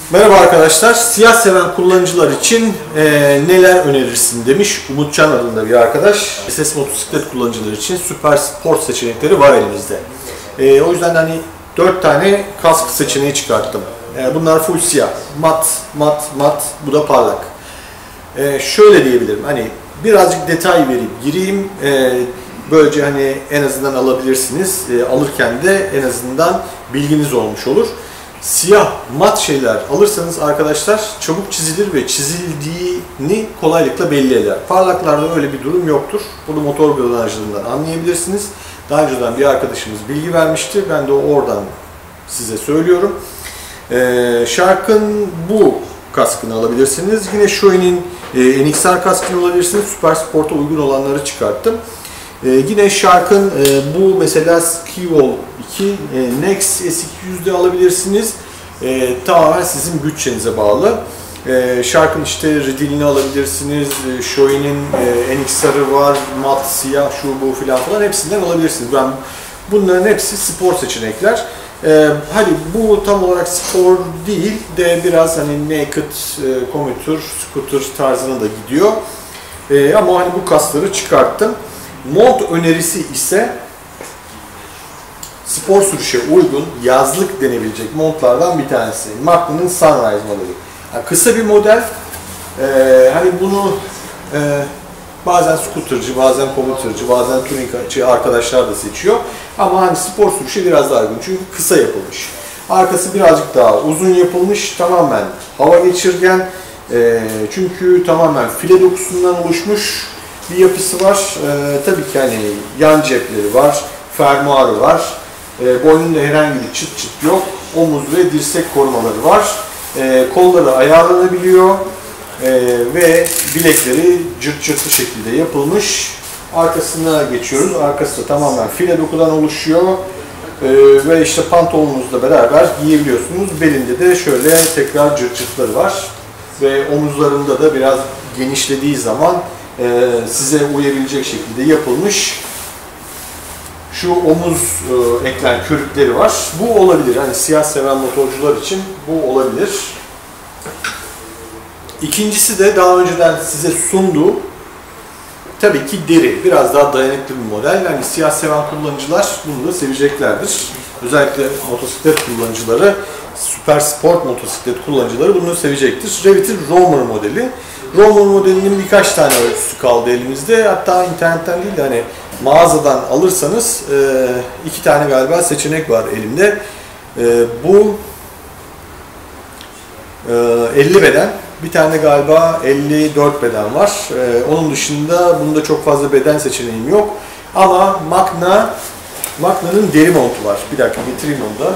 Merhaba arkadaşlar, siyah seven kullanıcılar için neler önerirsin demiş Umutcan adında bir arkadaş. SS motosiklet kullanıcıları için süper sport seçenekleri var elimizde. O yüzden hani 4 tane kask seçeneği çıkarttım. Bunlar full siyah, mat, bu da parlak. Şöyle diyebilirim, hani birazcık detay verip gireyim. Böylece hani en azından alabilirsiniz. Alırken de en azından bilginiz olmuş olur. Siyah, mat şeyler alırsanız arkadaşlar çabuk çizilir ve çizildiğini kolaylıkla belli eder. Parlaklarda öyle bir durum yoktur. Bunu motor granajlarından anlayabilirsiniz. Daha önceden bir arkadaşımız bilgi vermişti. Ben de oradan size söylüyorum. Shark'ın bu kaskını alabilirsiniz. Yine Shoei'nin NXR kaskını alabilirsiniz. Süper Sport'a uygun olanları çıkarttım. Yine Shark'ın bu mesela Skivol 2 Nex S200'de alabilirsiniz. Tamamen sizin bütçenize bağlı. Shark'ın işte Ridil'ini alabilirsiniz. Shoei'nin NXR'ı var, mat, siyah, şu bu filan hepsinden alabilirsiniz. Bunların hepsi spor seçenekler. Hani bu tam olarak spor değil de biraz hani naked, commuter, scooter tarzına da gidiyor. Ama hani bu kaskları çıkarttım. Mont önerisi ise spor sürüşe uygun yazlık denebilecek montlardan bir tanesi. Macna'nın Sunrise modeli. Yani kısa bir model. Hani bunu bazen scootercı, bazen commutercı, bazen touringçi arkadaşlar da seçiyor. Ama hani spor sürüşe biraz daha uygun. Çünkü kısa yapılmış. Arkası birazcık daha uzun yapılmış. Tamamen hava geçirgen. Çünkü tamamen file dokusundan oluşmuş bir yapısı var. Tabii ki hani yan cepleri var, fermuarı var. Boynunda herhangi bir çıt yok. Omuz ve dirsek korumaları var. Kolları ayarlanabiliyor ve bilekleri cırtlı şekilde yapılmış. Arkasına geçiyoruz. Arkası da tamamen file dokudan oluşuyor. Ve işte pantolonunuzla beraber giyebiliyorsunuz. Belinde de şöyle tekrar cırtları var. Ve omuzlarında da biraz genişlediği zaman size uyabilecek şekilde yapılmış şu omuz eklem körükleri var. Bu olabilir. Hani siyah seven motorcular için bu olabilir. İkincisi de daha önceden size sunduğu tabii ki deri. Biraz daha dayanıklı bir model. Yani siyah seven kullanıcılar bunu da seveceklerdir. Özellikle motosiklet kullanıcıları, süper sport motosiklet kullanıcıları bunu sevecektir. Revit'in Roamer modeli. Roamer modelinin birkaç tane ölçüsü kaldı elimizde. Hatta internetten değil de hani mağazadan alırsanız 2 tane galiba seçenek var elimde. Bu 50 beden. Bir tane galiba 54 beden var. Onun dışında bunda çok fazla beden seçeneğim yok. Ama Macna'nın deri montu var. Bir dakika getireyim onu da.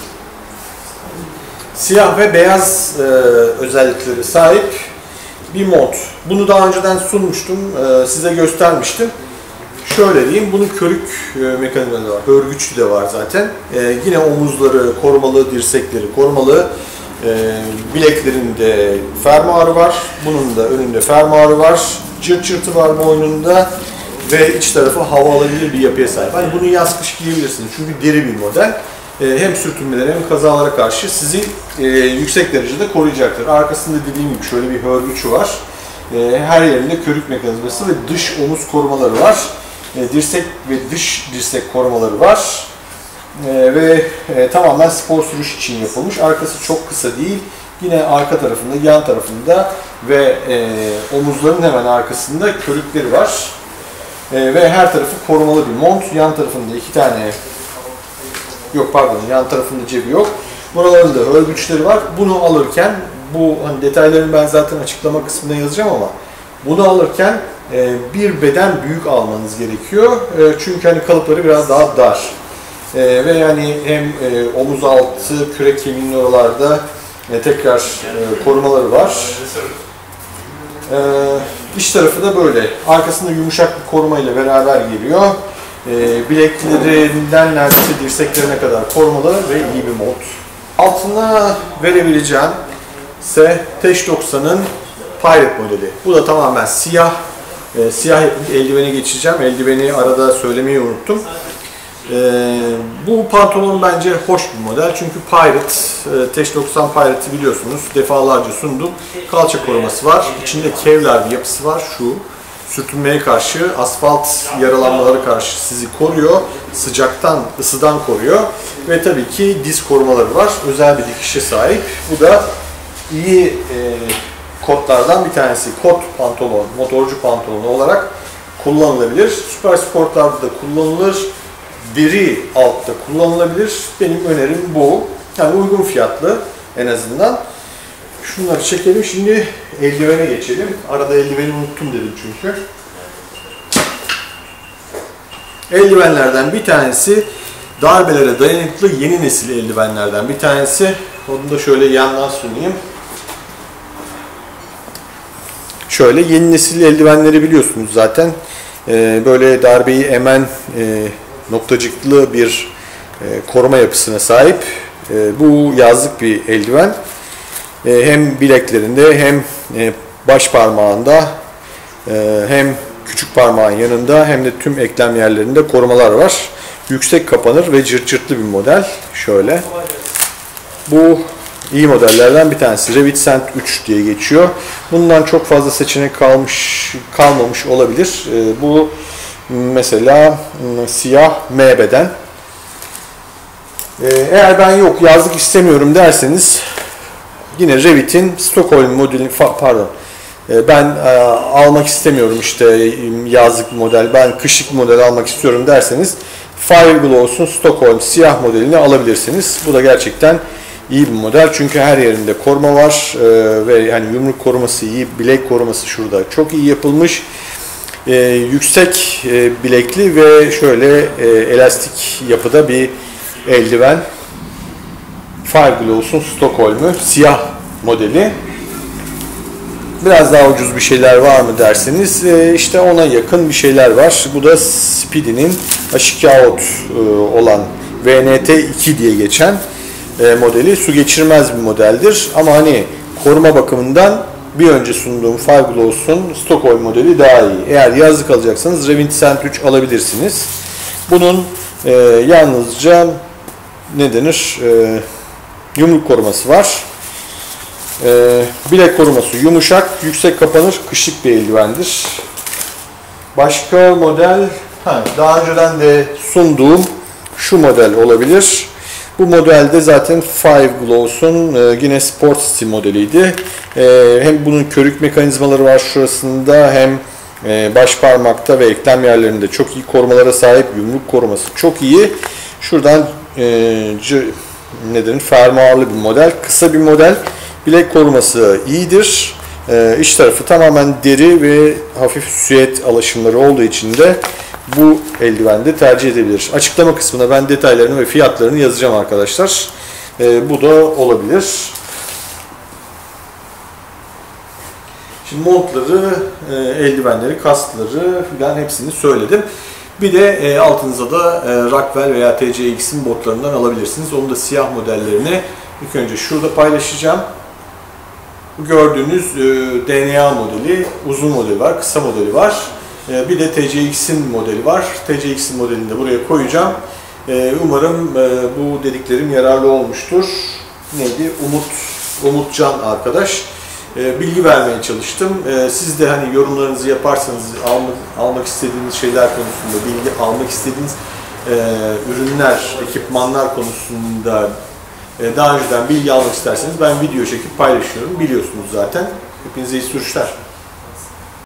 Siyah ve beyaz özellikleri sahip bir mont. Bunu daha önceden sunmuştum, size göstermiştim. Şöyle diyeyim, bunun körük mekanizması var, örgüçlü de var zaten. Yine omuzları korumalı, dirsekleri korumalı. Bileklerinde fermuarı var. Bunun da önünde fermuarı var. Cırtı var boynunda ve iç tarafı hava alabilir bir yapıya sahip. Hani bunu yaz kış giyebilirsiniz çünkü deri bir model. Hem sürtünmelere hem kazalara karşı sizi yüksek derecede koruyacaktır. Arkasında dediğim gibi şöyle bir hörgüçü var. Her yerinde körük mekanizması ve dış omuz korumaları var. Dirsek ve dış dirsek korumaları var. Ve tamamen spor sürüş için yapılmış. Arkası çok kısa değil. Yine arka tarafında, yan tarafında ve omuzların hemen arkasında körükleri var. Ve her tarafı korumalı bir mont. Yan tarafında 2 tane yan tarafında cebi yok. Buralarında örgüçleri var. Bunu alırken, bu hani detaylarını ben zaten açıklama kısmında yazacağım ama bunu alırken bir beden büyük almanız gerekiyor. Çünkü hani kalıpları biraz daha dar. Ve yani hem omuz altı, kürek kemiğinin oralarda tekrar korumaları var. İç tarafı da böyle. Arkasında yumuşak bir koruma ile beraber geliyor. Bileklerinden neredeyse dirseklerine kadar korumalı ve iyi bir mont. Altına verebileceğim ise Teş 90'ın Pirate modeli. Bu da tamamen siyah. Siyah eldiveni geçeceğim. Eldiveni arada söylemeyi unuttum. Bu pantolon bence hoş bir model çünkü Pirate, Teş 90 Pirate'ı biliyorsunuz defalarca sundum. Kalça koruması var, içinde Kevlar bir yapısı var. Şu sürtünmeye karşı, asfalt yaralanmaları karşı sizi koruyor, sıcaktan, ısıdan koruyor ve tabii ki diz korumaları var. Özel bir dikişe sahip. Bu da iyi kotlardan bir tanesi. Kot pantolon, motorcu pantolonu olarak kullanılabilir. Süper sportlarda da kullanılır. Deri altta kullanılabilir. Benim önerim bu. Yani uygun fiyatlı en azından. Şunları çekelim. Şimdi eldivene geçelim. Arada eldiveni unuttum dedim çünkü. Eldivenlerden bir tanesi darbelere dayanıklı yeni nesil eldivenlerden bir tanesi. Onu da şöyle yandan sunayım. Şöyle yeni nesil eldivenleri biliyorsunuz zaten. Böyle darbeyi emen noktacıklı bir koruma yapısına sahip. Bu yazlık bir eldiven. Hem bileklerinde hem baş parmağında hem küçük parmağın yanında hem de tüm eklem yerlerinde korumalar var. Yüksek kapanır ve cırt cırtlı bir model. Şöyle. Bu iyi modellerden bir tanesi. Revitcent 3 diye geçiyor. Bundan çok fazla seçenek kalmamış olabilir. Bu mesela siyah M beden. Eğer ben yok yazlık istemiyorum derseniz yine Revit'in Stockholm modeli, ben almak istemiyorum işte yazlık model, ben kışlık model almak istiyorum derseniz Fireglows'un Stockholm siyah modelini alabilirsiniz. Bu da gerçekten iyi bir model çünkü her yerinde koruma var ve yani yumruk koruması iyi, bilek koruması şurada çok iyi yapılmış. Yüksek bilekli ve şöyle elastik yapıda bir eldiven. Fireglows'un Stockholm'u siyah modeli. Biraz daha ucuz bir şeyler var mı derseniz işte ona yakın bir şeyler var. Bu da Speedy'nin H2 Out olan VNT2 diye geçen modeli. Su geçirmez bir modeldir ama hani koruma bakımından bir önce sunduğum Fireglows'un Stockholm modeli daha iyi. Eğer yazlık alacaksanız Revitcent 3 alabilirsiniz. Bunun yalnızca ne denir? Yumruk koruması var. Bilek koruması yumuşak, yüksek kapanır, kışlık bir eldivendir. Başka model, daha önceden de sunduğum şu model olabilir. Bu modelde zaten Fireglows'un yine Sport City modeliydi. Hem bunun körük mekanizmaları var şurasında hem baş parmakta ve eklem yerlerinde çok iyi korumalara sahip, yumruk koruması çok iyi. Şuradan fermuarlı bir model, kısa bir model. Bilek koruması iyidir. İç tarafı tamamen deri ve hafif süet alaşımları olduğu için de bu eldivende tercih edebilir. Açıklama kısmına ben detaylarını ve fiyatlarını yazacağım arkadaşlar. Bu da olabilir. Şimdi montları, eldivenleri, kaskları filan hepsini söyledim. Bir de altınıza da Rockwell veya TCX'in botlarından alabilirsiniz. Onun da siyah modellerini ilk önce şurada paylaşacağım. Bu gördüğünüz DNA modeli, uzun modeli var, kısa modeli var. Bir de TCX'in modeli var. TCX'in modelini de buraya koyacağım. Umarım bu dediklerim yararlı olmuştur. Neydi? Umutcan arkadaş. Bilgi vermeye çalıştım. Siz de hani yorumlarınızı yaparsanız almak istediğiniz şeyler konusunda, bilgi almak istediğiniz ürünler, ekipmanlar konusunda daha önceden bilgi almak isterseniz ben video çekip paylaşıyorum. Biliyorsunuz zaten. Hepinize iyi sürüşler.